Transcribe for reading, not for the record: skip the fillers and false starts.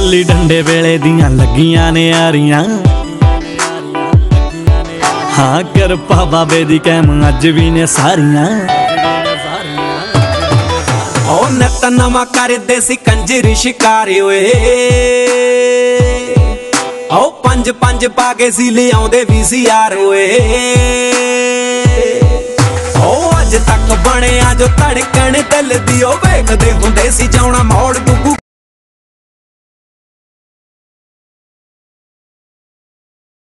गुल्ली डंडे वेले दियां लगियां ने यारियां। हाँ किरपा बाबे दी कैम अज भी ने सारियां। ओ नत नवा करदे सी कंजरी शिकारी ओए। ओ पंज पंज पाके सी ले आउंदे भी सी यार ओए। ओ अज तक बने जो धड़कन दिल दी ओ वेखदे हुंदे सी जाना मोड़ गुगू